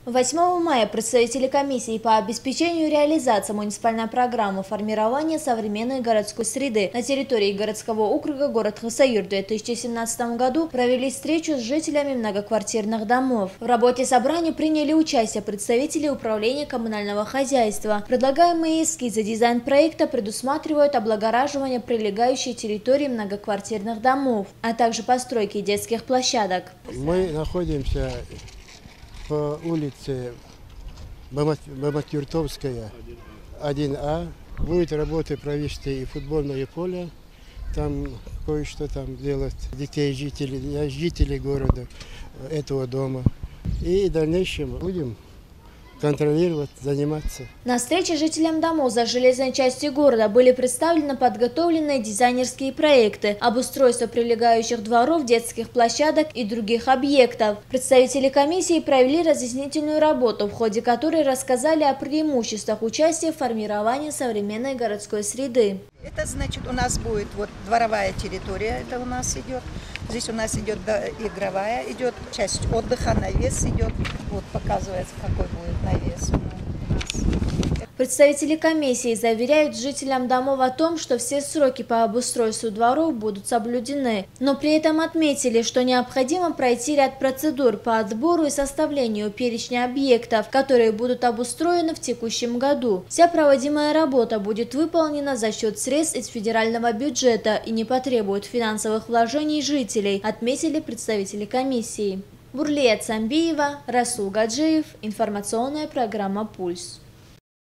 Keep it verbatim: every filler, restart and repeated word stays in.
восьмого мая представители комиссии по обеспечению реализации муниципальной программы формирования современной городской среды на территории городского округа город Хасавюрт в две тысячи семнадцатом году провели встречу с жителями многоквартирных домов. В работе собрания приняли участие представители управления коммунального хозяйства. Предлагаемые эскизы дизайн-проекта предусматривают облагораживание прилегающей территории многоквартирных домов, а также постройки детских площадок. Мы находимся по улице Баматюртовская, один А. Будет работы провести и футбольное поле, там кое-что там делать детей, жителей, жителей города, этого дома. И в дальнейшем будем контролировать, заниматься. На встрече жителям домов за железной частью города были представлены подготовленные дизайнерские проекты обустройства прилегающих дворов, детских площадок и других объектов. Представители комиссии провели разъяснительную работу, в ходе которой рассказали о преимуществах участия в формировании современной городской среды. Это значит, у нас будет вот дворовая территория, это у нас идет. Здесь у нас идет игровая, идет часть отдыха, навес идет. Вот показывается, какой будет навес у нас. Представители комиссии заверяют жителям домов о том, что все сроки по обустройству дворов будут соблюдены, но при этом отметили, что необходимо пройти ряд процедур по отбору и составлению перечня объектов, которые будут обустроены в текущем году. Вся проводимая работа будет выполнена за счет средств из федерального бюджета и не потребует финансовых вложений жителей, отметили представители комиссии. Бурлия Цамбиева, Расул Гаджиев, информационная программа «Пульс».